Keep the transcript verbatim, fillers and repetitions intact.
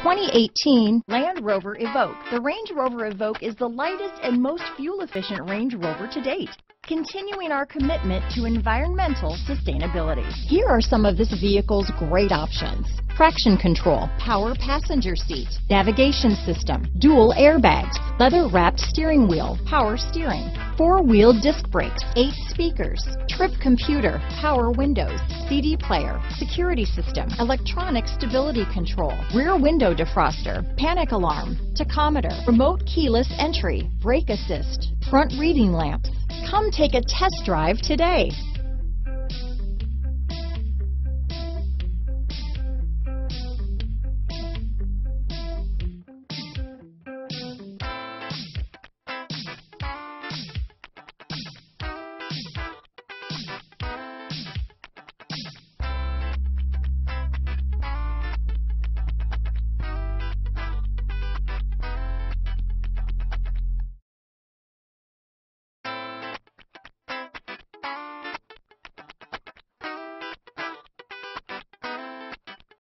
twenty eighteen Land Rover Evoque. The Range Rover Evoque is the lightest and most fuel-efficient Range Rover to date, continuing our commitment to environmental sustainability. Here are some of this vehicle's great options: traction control, power passenger seat, navigation system, dual airbags, leather-wrapped steering wheel, power steering, four-wheel disc brakes, eight speakers, trip computer, power windows, C D player, security system, electronic stability control, rear window defroster, panic alarm, tachometer, remote keyless entry, brake assist, front reading lamps. Come take a test drive today.